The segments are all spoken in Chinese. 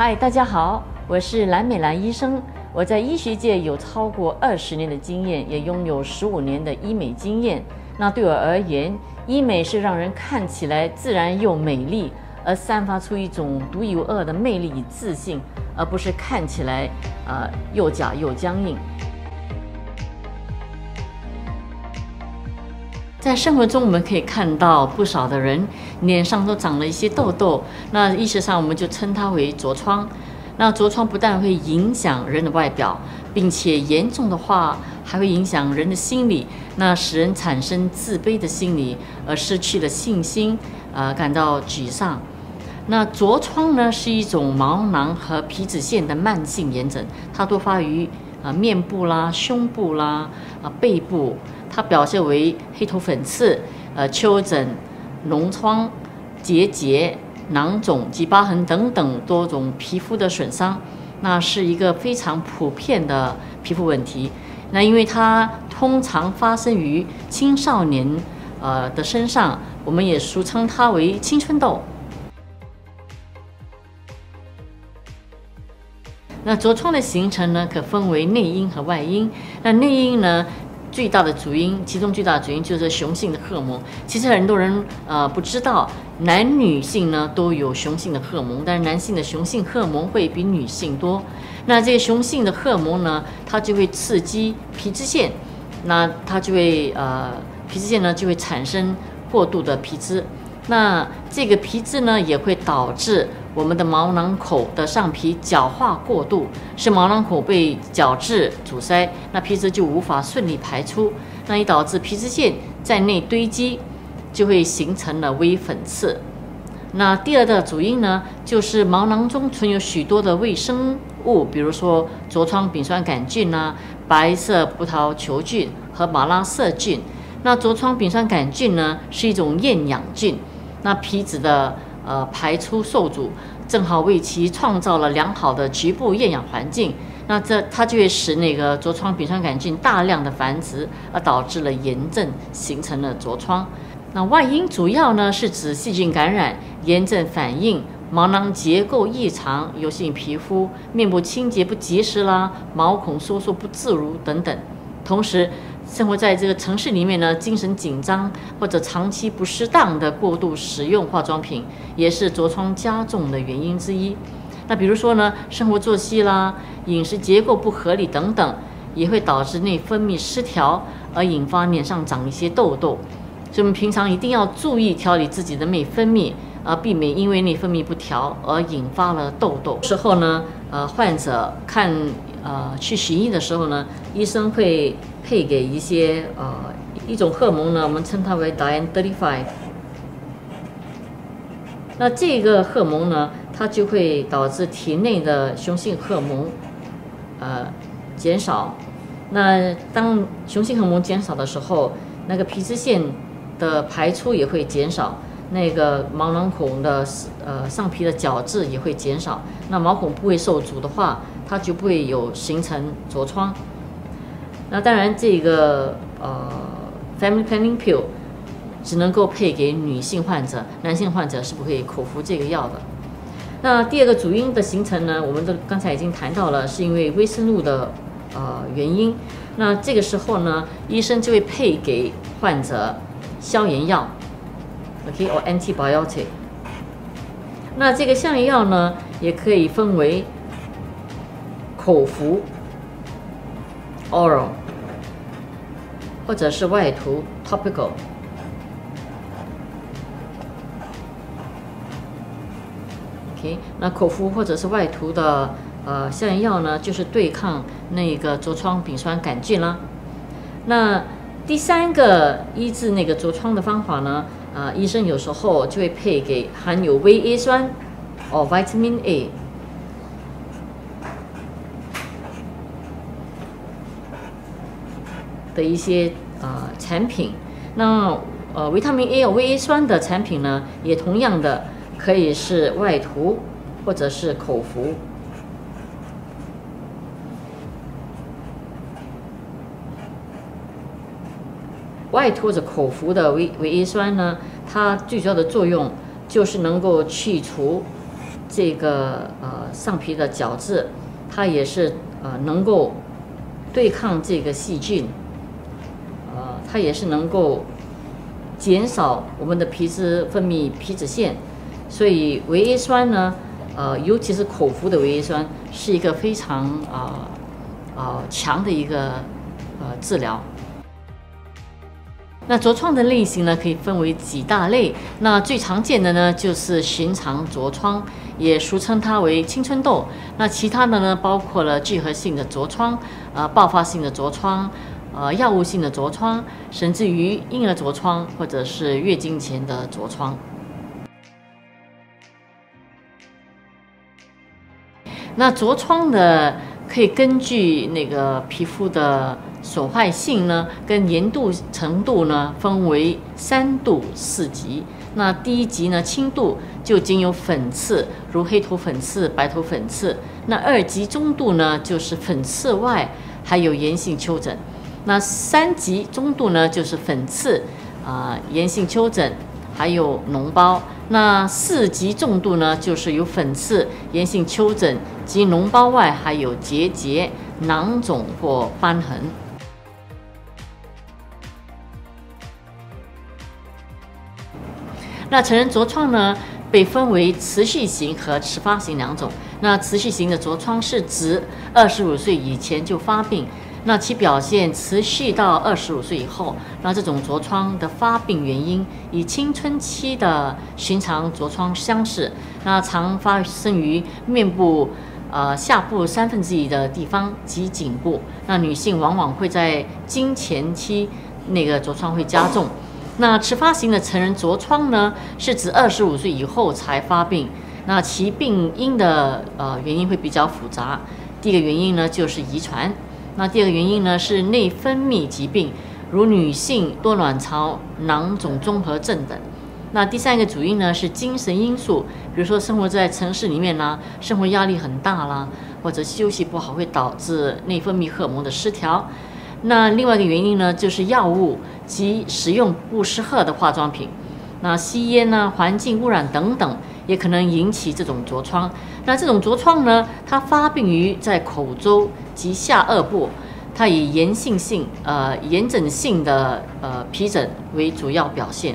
嗨，大家好，我是蓝美兰医生。我在医学界有超过20年的经验，也拥有15年的医美经验。那对我而言，医美是让人看起来自然又美丽，而散发出一种独一无二的魅力与自信，而不是看起来又假又僵硬。在生活中，我们可以看到不少的人脸上都长了一些痘痘，那医学上我们就称它为痤疮。那痤疮不但会影响人的外表，并且严重的话还会影响人的心理，那使人产生自卑的心理，而失去了信心，感到沮丧。那痤疮呢是一种毛囊和皮脂腺的慢性炎症，它多发于面部啦、胸部啦、背部。它表现为黑头粉刺、丘疹、脓疮、结节、囊肿及疤痕等等多种皮肤的损伤，那是一个非常普遍的皮肤问题。那因为它通常发生于青少年的身上，我们也俗称它为青春痘。那痤疮的形成呢，可分为内因和外因。那内因呢，其中最大的主因就是雄性的荷尔蒙。其实很多人不知道，男女性呢都有雄性的荷尔蒙，但是男性的雄性荷尔蒙会比女性多。那这个雄性的荷尔蒙呢，它就会刺激皮脂腺，那它就会皮脂腺呢就会产生过度的皮脂。那这个皮脂呢也会导致我们的毛囊口的上皮角化过度，使毛囊口被角质阻塞，那皮脂就无法顺利排出，那也导致皮脂腺在内堆积，就会形成了微粉刺。那第二个主因呢，就是毛囊中存有许多的微生物，比如说痤疮丙酸杆菌啊、白色葡萄球菌和马拉色菌。那痤疮丙酸杆菌呢是一种厌氧菌，那皮脂的排出受阻，正好为其创造了良好的局部厌氧环境，那它就会使那个痤疮丙酸杆菌大量的繁殖，而导致了炎症，形成了痤疮。那外因主要呢是指细菌感染、炎症反应、毛囊结构异常、油性皮肤、面部清洁不及时啦、毛孔收缩不自如等等。同时，生活在这个城市里面呢，精神紧张或者长期不适当的过度使用化妆品，也是痤疮加重的原因之一。那比如说呢，生活作息啦、饮食结构不合理等等，也会导致内分泌失调，而引发脸上长一些痘痘。所以我们平常一定要注意调理自己的内分泌，避免因为内分泌不调而引发了痘痘。时候呢，患者去行医的时候呢，医生会配给一些一种荷尔蒙呢，我们称它为 Diane35。那这个荷尔蒙呢，它就会导致体内的雄性荷尔蒙减少。那当雄性荷尔蒙减少的时候，那个皮脂腺的排出也会减少，那个毛囊孔的上皮的角质也会减少。那毛孔部位受阻的话，它就不会有形成痤疮。那当然，这个Family Planning Pill 只能够配给女性患者，男性患者是不可以口服这个药的。那第二个主因的形成呢，我们刚才已经谈到了，是因为微生物的原因。那这个时候呢，医生就会配给患者消炎药 ，or antibiotic。那这个消炎药呢，也可以分为口服 （oral） 或者是外涂 （topical）。那口服或者是外涂的消炎药呢，就是对抗那个痤疮丙酸杆菌啦。那第三个医治那个痤疮的方法呢，医生有时候就会配给含有维 A 酸或 Vitamin A 的一些产品。那维他命 A 或维 A 酸的产品呢，也同样的可以是外涂或者是口服。外涂或者口服的维 A 酸呢，它最主要的作用就是能够去除这个上皮的角质，它也是能够对抗这个细菌，它也是能够减少我们的皮脂分泌皮脂腺，所以维 A 酸呢，尤其是口服的维 A 酸是一个非常强的一个治疗。那痤疮的类型呢，可以分为几大类。那最常见的呢，就是寻常痤疮，也俗称它为青春痘。那其他的呢，包括了聚合性的痤疮、爆发性的痤疮、药物性的痤疮，甚至于婴儿痤疮或者是月经前的痤疮。那痤疮的可以根据那个皮肤的损坏性呢，跟严度程度呢，分为3度4级。那第1级呢，轻度就仅有粉刺，如黑头粉刺、白头粉刺。那2级中度呢，就是粉刺外还有炎性丘疹。那3级中度呢，就是粉刺、炎性丘疹，还有脓包。那4级重度呢，就是有粉刺、炎性丘疹及脓包外还有结节、囊肿或瘢痕。那成人痤疮呢，被分为持续型和迟发型2种。那持续型的痤疮是指25岁以前就发病，那其表现持续到25岁以后。那这种痤疮的发病原因与青春期的寻常痤疮相似，那常发生于面部下部1/3的地方及颈部。那女性往往会在经前期那个痤疮会加重。那迟发型的成人痤疮呢，是指25岁以后才发病。那其病因的原因会比较复杂。第一个原因呢，就是遗传。那第二个原因呢，是内分泌疾病，如女性多卵巢囊肿综合症等。那第3个主因呢，是精神因素，比如说生活在城市里面啦，生活压力很大啦，或者休息不好会导致内分泌荷尔蒙的失调。那另外一个原因呢，就是药物及使用不适合的化妆品，那吸烟啊、环境污染等等，也可能引起这种痤疮。那这种痤疮呢，它发病于在口周及下颚部，它以炎症性的皮疹为主要表现。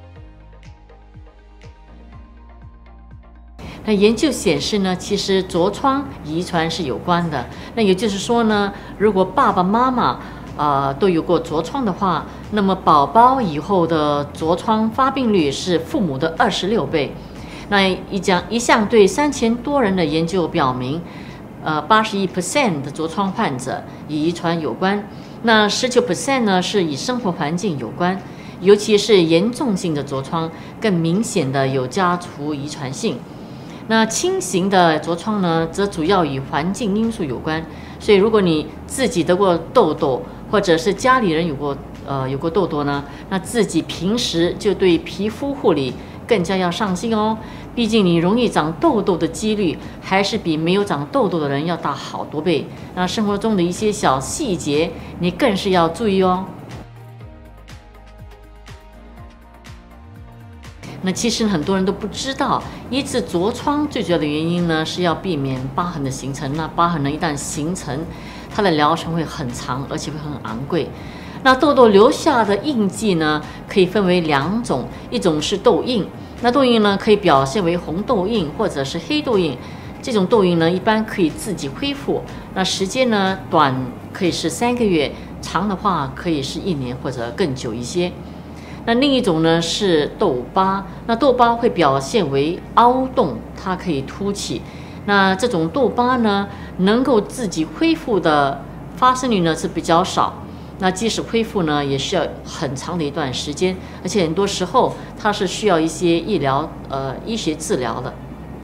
那研究显示呢，其实痤疮遗传是有关的。那也就是说呢，如果爸爸妈妈都有过痤疮的话，那么宝宝以后的痤疮发病率是父母的26倍。那一项对3000多人的研究表明，81% 的痤疮患者与遗传有关。那19% 呢是与生活环境有关，尤其是严重性的痤疮更明显的有家族遗传性。那轻型的痤疮呢，则主要与环境因素有关。所以，如果你自己得过痘痘，或者是家里人有过痘痘呢，那自己平时就对皮肤护理更加要上心哦。毕竟你容易长痘痘的几率，还是比没有长痘痘的人要大好多倍。那生活中的一些小细节，你更是要注意哦。那其实很多人都不知道，医治痤疮最主要的原因呢，是要避免疤痕的形成。那疤痕呢，一旦形成，它的疗程会很长，而且会很昂贵。那痘痘留下的印记呢，可以分为2种，一种是痘印。那痘印呢，可以表现为红痘印或者是黑痘印。这种痘印呢，一般可以自己恢复。那时间呢，短可以是3个月，长的话可以是1年或者更久一些。那另一种呢是痘疤，那痘疤会表现为凹洞，它可以凸起。那这种痘疤呢，能够自己恢复的发生率呢是比较少。那即使恢复呢，也需要很长的一段时间，而且很多时候它是需要一些医学治疗的。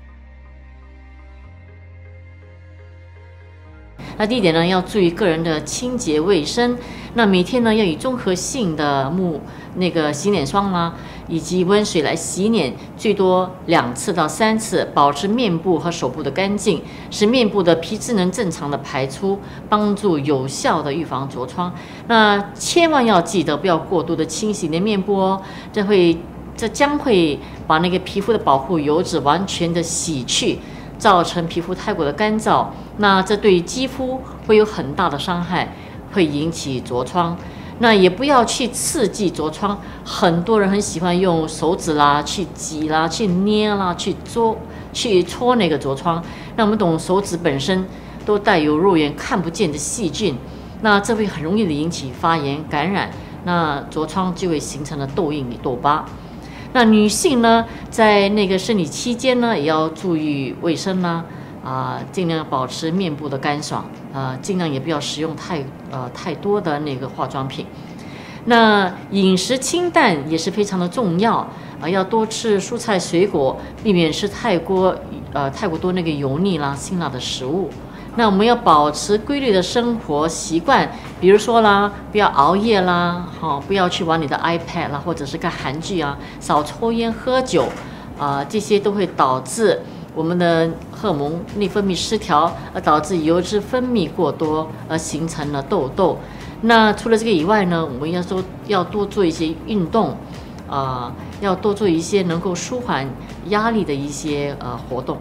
那第一点呢，要注意个人的清洁卫生。那每天呢，要以综合性的洗脸霜啦，以及温水来洗脸，最多2次到3次，保持面部和手部的干净，使面部的皮脂能正常的排出，帮助有效的预防痤疮。那千万要记得不要过度的清洗你的面部哦，这会这将会把那个皮肤的保护油脂完全的洗去，造成皮肤太过的干燥，那这对肌肤会有很大的伤害，会引起痤疮。那也不要去刺激痤疮，很多人很喜欢用手指啦去挤啦、去捏啦、去搓那个痤疮。那我们懂，手指本身都带有肉眼看不见的细菌，那这会很容易的引起发炎感染，那痤疮就会形成了痘印与痘疤。那女性呢，在那个生理期间呢，也要注意卫生啦，尽量保持面部的干爽，尽量也不要使用太多的那个化妆品。那饮食清淡也是非常的重要，要多吃蔬菜水果，避免吃太过多那个油腻啦、辛辣的食物。那我们要保持规律的生活习惯，比如说啦，不要熬夜啦，不要去玩你的 iPad 啦，或者是看韩剧啊，少抽烟喝酒，这些都会导致我们的荷尔蒙内分泌失调，而导致油脂分泌过多，而形成了痘痘。那除了这个以外呢，我们要多做一些运动，要多做一些能够舒缓压力的一些活动。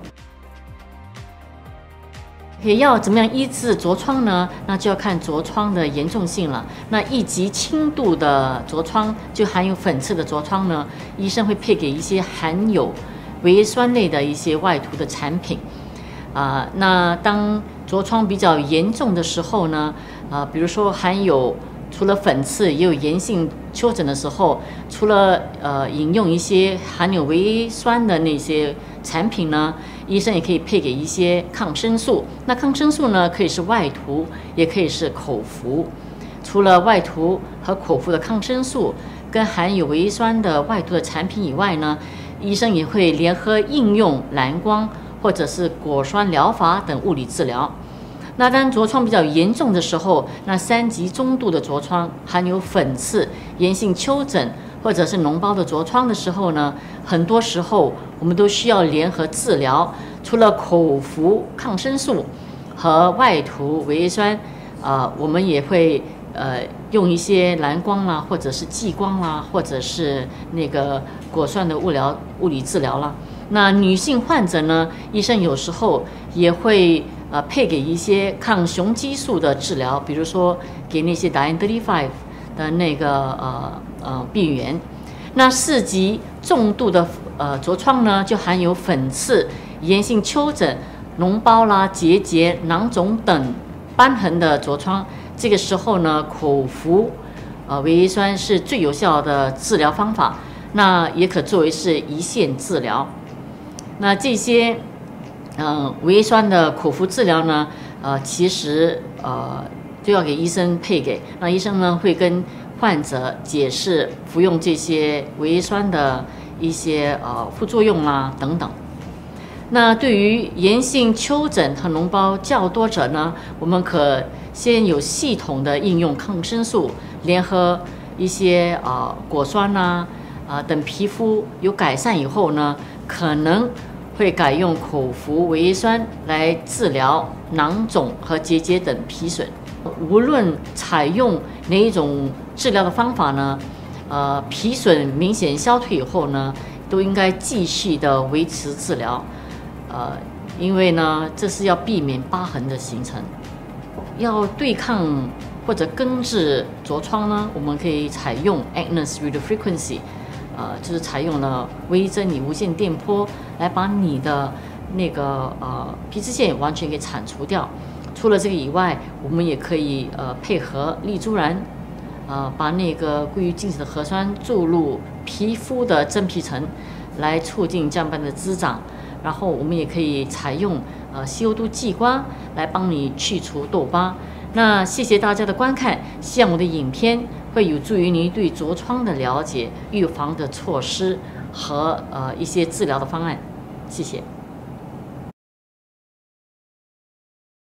也要怎么样医治痤疮呢？那就要看痤疮的严重性了。那1级轻度的痤疮，就含有粉刺的痤疮呢，医生会配给一些含有维酸类的一些外涂的产品。那当痤疮比较严重的时候呢，比如说除了粉刺也有炎性丘疹的时候，除了饮用一些含有维酸的那些产品呢，医生也可以配给一些抗生素。那抗生素呢，可以是外涂，也可以是口服。除了外涂和口服的抗生素跟含有维酸的外涂的产品以外呢，医生也会联合应用蓝光或者是果酸疗法等物理治疗。那当痤疮比较严重的时候，那3级中度的痤疮含有粉刺、炎性丘疹或者是脓包的痤疮的时候呢，很多时候我们都需要联合治疗。除了口服抗生素和外涂维 A 酸，我们也会用一些蓝光啦，或者是激光啦，或者是那个果酸的物理治疗啦。那女性患者呢，医生有时候也会配给一些抗雄激素的治疗，比如说给那些Diane-35的那个病原员。那4级重度的痤疮呢，就含有粉刺、炎性丘疹、脓包啦、结节、囊肿等瘢痕的痤疮。这个时候呢，口服维 A 酸是最有效的治疗方法，那也可作为是一线治疗。那这些维 A 酸的口服治疗呢，其实就要给医生配给，那医生呢会跟患者解释服用这些维 A 酸的一些副作用啦等等。那对于炎性丘疹和脓包较多者呢，我们可先有系统的应用抗生素，联合一些果酸啦等皮肤有改善以后呢，可能会改用口服维 A 酸来治疗囊肿和结节等皮损。无论采用哪一种治疗的方法呢，皮损明显消退以后呢，都应该继续的维持治疗，因为呢，这是要避免疤痕的形成。要对抗或者根治痤疮呢，我们可以采用 Agnes radiofrequency，就是采用了微针理无线电波来把你的那个皮脂腺完全给铲除掉。除了这个以外，我们也可以配合丽珠兰，把那个归于静止的核酸注入皮肤的真皮层，来促进酱斑的滋长。然后我们也可以采用西欧都剂瓜来帮你去除痘疤。那谢谢大家的观看，希望我的影片会有助于您对痤疮的了解、预防的措施和一些治疗的方案。谢谢。